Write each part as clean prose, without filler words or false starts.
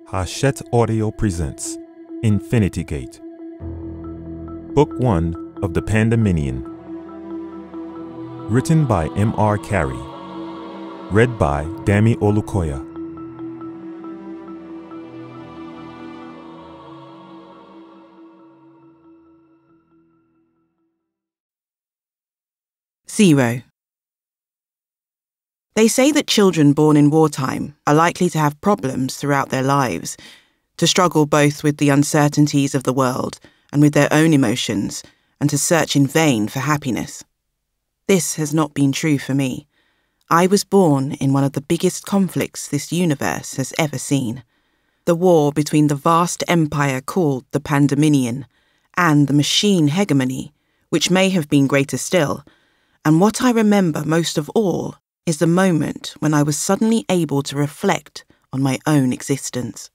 Hachette Audio presents Infinity Gate, Book 1 of the Pandominion. Written by M.R. Carey. Read by Dami Olukoya. Zero. They say that children born in wartime are likely to have problems throughout their lives, to struggle both with the uncertainties of the world and with their own emotions, and to search in vain for happiness. This has not been true for me. I was born in one of the biggest conflicts this universe has ever seen. The war between the vast empire called the Pandominion and the machine hegemony, which may have been greater still, and what I remember most of all is the moment when I was suddenly able to reflect on my own existence.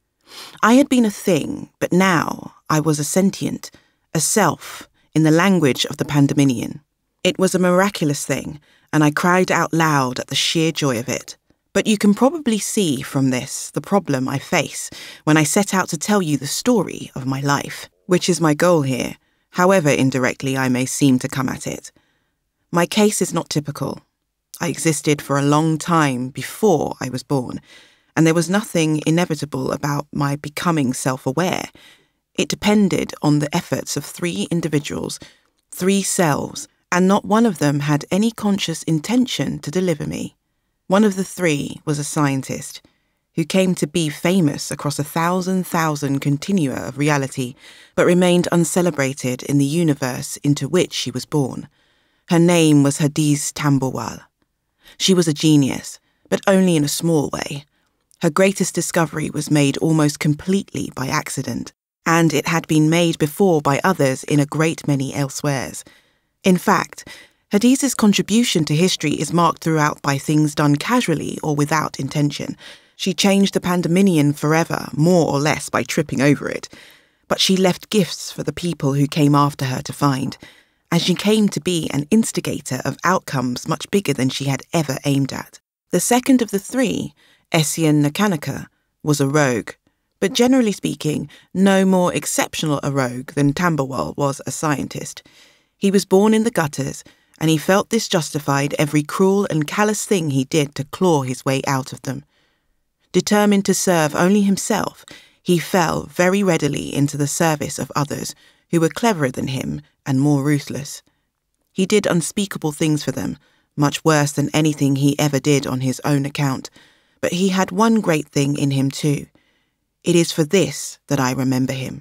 I had been a thing, but now I was a sentient, a self, in the language of the Pandominion. It was a miraculous thing, and I cried out loud at the sheer joy of it. But you can probably see from this the problem I face when I set out to tell you the story of my life, which is my goal here, however indirectly I may seem to come at it. My case is not typical. I existed for a long time before I was born, and there was nothing inevitable about my becoming self-aware. It depended on the efforts of 3 individuals, 3 selves, and not one of them had any conscious intention to deliver me. One of the 3 was a scientist, who came to be famous across 1,000 continua of reality, but remained uncelebrated in the universe into which she was born. Her name was Hadiz Tamborwal. She was a genius, but only in a small way. Her greatest discovery was made almost completely by accident, and it had been made before by others in a great many elsewheres. In fact, Hadiz's contribution to history is marked throughout by things done casually or without intention. She changed the Pandominion forever, more or less by tripping over it. But she left gifts for the people who came after her to find, and she came to be an instigator of outcomes much bigger than she had ever aimed at. The second of the 3, Essien Nakanaka, was a rogue, but generally speaking, no more exceptional a rogue than Tamborwal was a scientist. He was born in the gutters, and he felt this justified every cruel and callous thing he did to claw his way out of them. Determined to serve only himself, he fell very readily into the service of others who were cleverer than him and more ruthless. He did unspeakable things for them, much worse than anything he ever did on his own account, but he had one great thing in him too. It is for this that I remember him.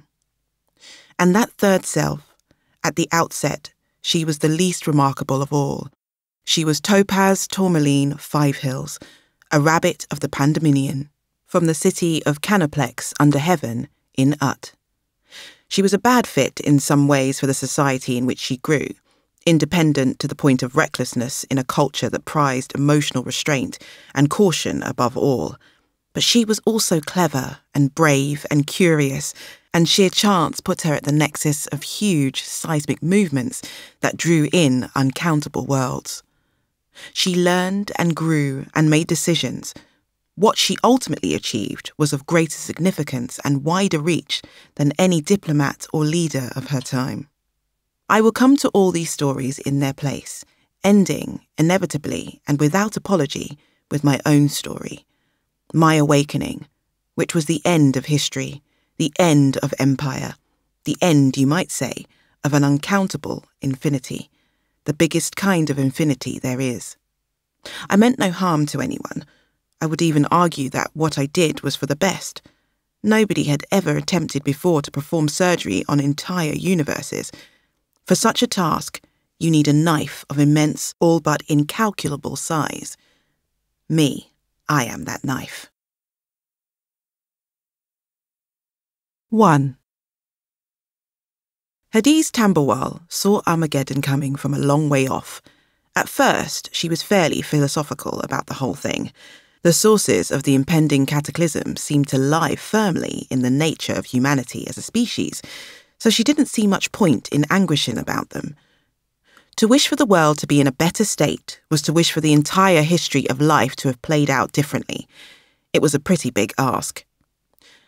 And that third self, at the outset, she was the least remarkable of all. She was Topaz Tourmaline Five Hills, a rabbit of the Pandominion, from the city of Canoplex under heaven in Ut. She was a bad fit in some ways for the society in which she grew, independent to the point of recklessness in a culture that prized emotional restraint and caution above all. But she was also clever and brave and curious, and sheer chance put her at the nexus of huge seismic movements that drew in uncountable worlds. She learned and grew and made decisions. What she ultimately achieved was of greater significance and wider reach than any diplomat or leader of her time. I will come to all these stories in their place, ending, inevitably and without apology, with my own story, my awakening, which was the end of history, the end of empire, the end, you might say, of an uncountable infinity, the biggest kind of infinity there is. I meant no harm to anyone. I would even argue that what I did was for the best. Nobody had ever attempted before to perform surgery on entire universes. For such a task, you need a knife of immense, all but incalculable size. Me, I am that knife. 1. Hadiz Tamborwal saw Armageddon coming from a long way off. At first, she was fairly philosophical about the whole thing. The sources of the impending cataclysm seemed to lie firmly in the nature of humanity as a species, so she didn't see much point in anguishing about them. To wish for the world to be in a better state was to wish for the entire history of life to have played out differently. It was a pretty big ask.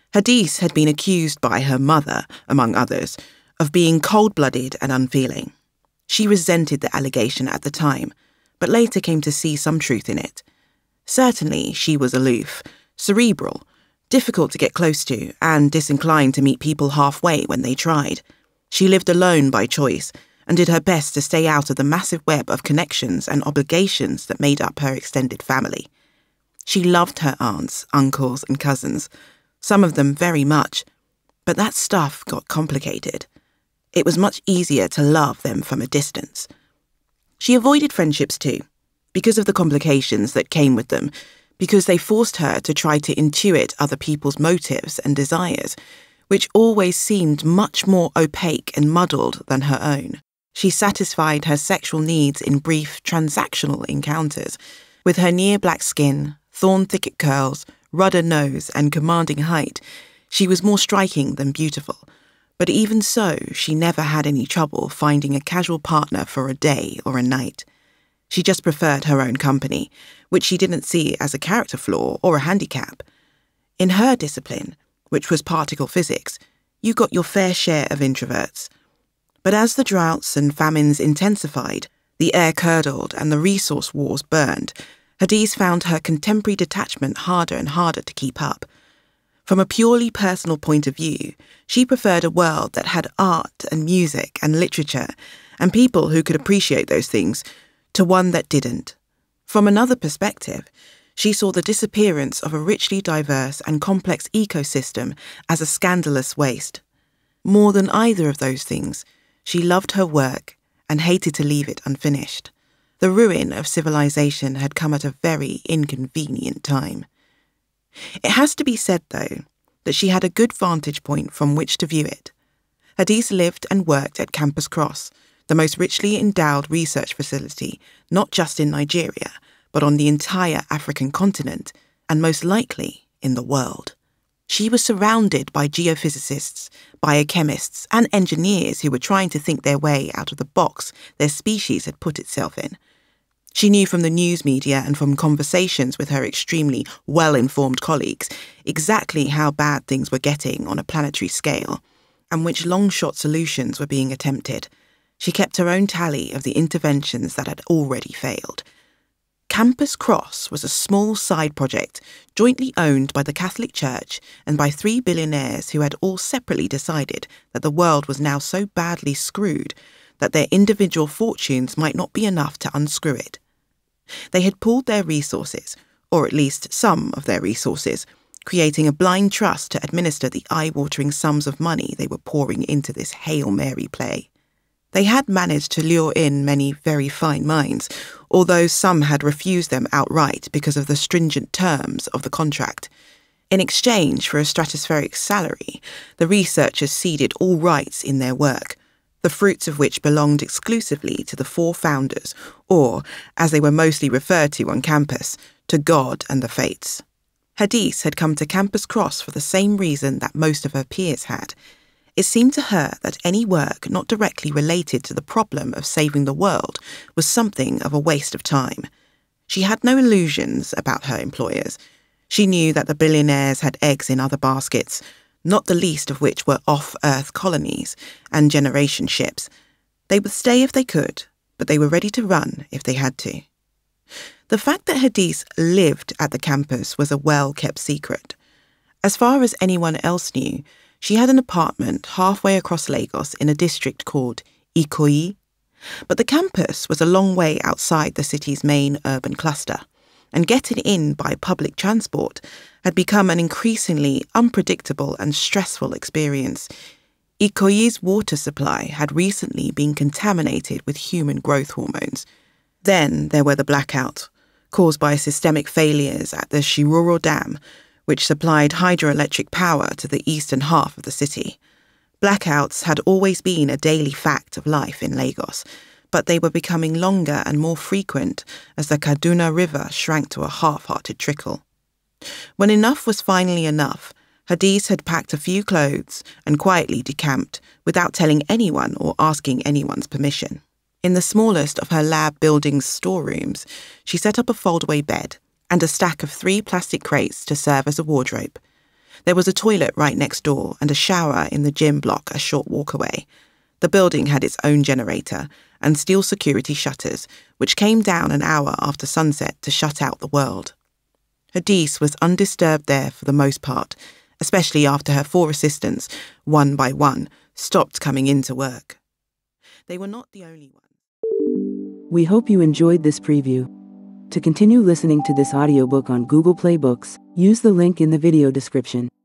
Hadith had been accused by her mother, among others, of being cold-blooded and unfeeling. She resented the allegation at the time, but later came to see some truth in it. Certainly, she was aloof, cerebral, difficult to get close to, and disinclined to meet people halfway when they tried. She lived alone by choice and did her best to stay out of the massive web of connections and obligations that made up her extended family. She loved her aunts, uncles, and cousins, some of them very much, but that stuff got complicated. It was much easier to love them from a distance. She avoided friendships too, because of the complications that came with them, because they forced her to try to intuit other people's motives and desires, which always seemed much more opaque and muddled than her own. She satisfied her sexual needs in brief, transactional encounters. With her near-black skin, thorn-thicket curls, rudder nose, and commanding height, she was more striking than beautiful. But even so, she never had any trouble finding a casual partner for a day or a night. She just preferred her own company, which she didn't see as a character flaw or a handicap. In her discipline, which was particle physics, you got your fair share of introverts. But as the droughts and famines intensified, the air curdled and the resource wars burned, Hadith found her contemporary detachment harder and harder to keep up. From a purely personal point of view, she preferred a world that had art and music and literature and people who could appreciate those things to one that didn't. From another perspective, she saw the disappearance of a richly diverse and complex ecosystem as a scandalous waste. More than either of those things, she loved her work and hated to leave it unfinished. The ruin of civilization had come at a very inconvenient time. It has to be said, though, that she had a good vantage point from which to view it. Hadith lived and worked at Campus Cross, the most richly endowed research facility, not just in Nigeria, but on the entire African continent, and most likely in the world. She was surrounded by geophysicists, biochemists, and engineers who were trying to think their way out of the box their species had put itself in. She knew from the news media and from conversations with her extremely well-informed colleagues exactly how bad things were getting on a planetary scale, and which long-shot solutions were being attempted. She kept her own tally of the interventions that had already failed. Campus Cross was a small side project jointly owned by the Catholic Church and by 3 billionaires who had all separately decided that the world was now so badly screwed that their individual fortunes might not be enough to unscrew it. They had pooled their resources, or at least some of their resources, creating a blind trust to administer the eye-watering sums of money they were pouring into this Hail Mary play. They had managed to lure in many very fine minds, although some had refused them outright because of the stringent terms of the contract. In exchange for a stratospheric salary, the researchers ceded all rights in their work, the fruits of which belonged exclusively to the 4 founders, or, as they were mostly referred to on campus, to God and the fates. Hadith had come to Campus Cross for the same reason that most of her peers had. It seemed to her that any work not directly related to the problem of saving the world was something of a waste of time. She had no illusions about her employers. She knew that the billionaires had eggs in other baskets, not the least of which were off-Earth colonies and generation ships. They would stay if they could, but they were ready to run if they had to. The fact that Hadith lived at the campus was a well-kept secret. As far as anyone else knew, she had an apartment halfway across Lagos in a district called Ikoyi, but the campus was a long way outside the city's main urban cluster, and getting in by public transport had become an increasingly unpredictable and stressful experience. Ikoyi's water supply had recently been contaminated with human growth hormones. Then there were the blackouts, caused by systemic failures at the Shiroro Dam, which supplied hydroelectric power to the eastern half of the city. Blackouts had always been a daily fact of life in Lagos, but they were becoming longer and more frequent as the Kaduna River shrank to a half-hearted trickle. When enough was finally enough, Hadith had packed a few clothes and quietly decamped without telling anyone or asking anyone's permission. In the smallest of her lab building's storerooms, she set up a foldaway bed and a stack of 3 plastic crates to serve as a wardrobe. There was a toilet right next door and a shower in the gym block a short walk away. The building had its own generator and steel security shutters, which came down an hour after sunset to shut out the world. Hadith was undisturbed there for the most part, especially after her 4 assistants, one by one, stopped coming into work. They were not the only ones. We hope you enjoyed this preview. To continue listening to this audiobook on Google Play Books, use the link in the video description.